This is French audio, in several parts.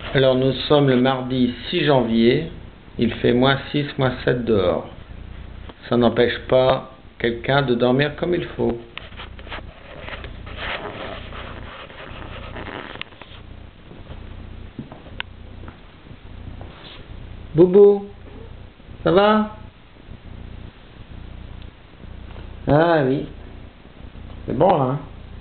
Alors nous sommes le mardi 6 janvier, il fait -6, -7 dehors. Ça n'empêche pas quelqu'un de dormir comme il faut. Boubou, ça va? Ah oui, c'est bon là, hein?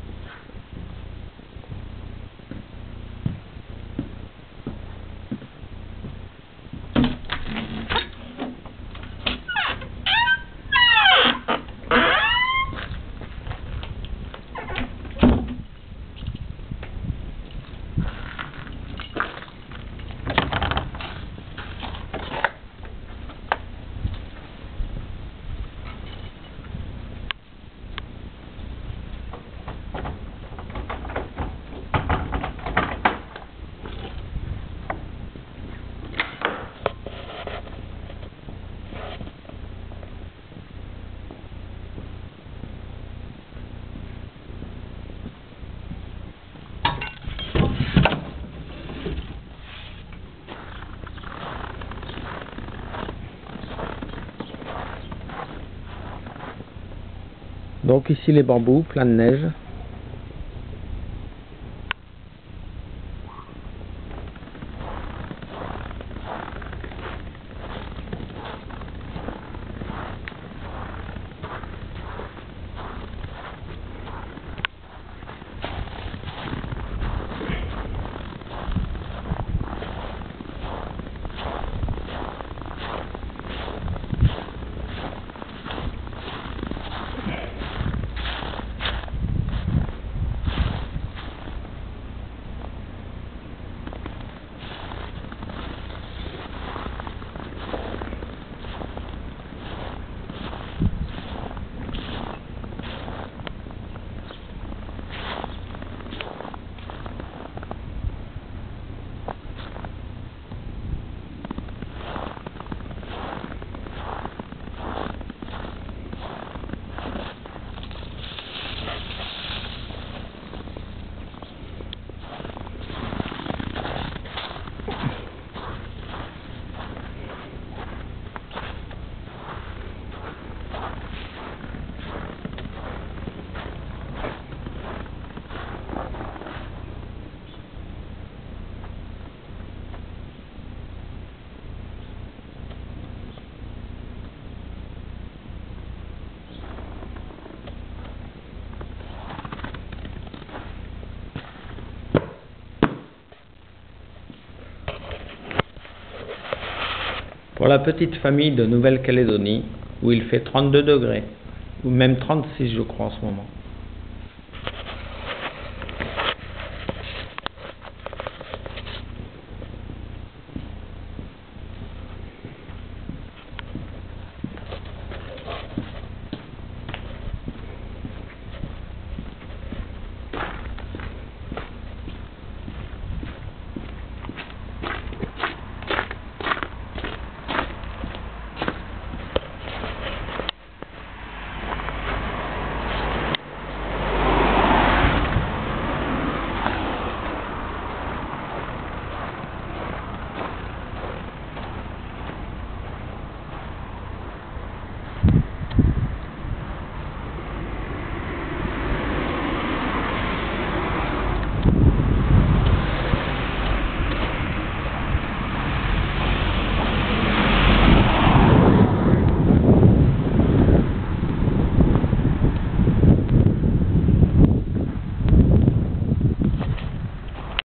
Donc ici les bambous, plein de neige. Pour la petite famille de Nouvelle-Calédonie, où il fait 32 degrés, ou même 36 je crois en ce moment.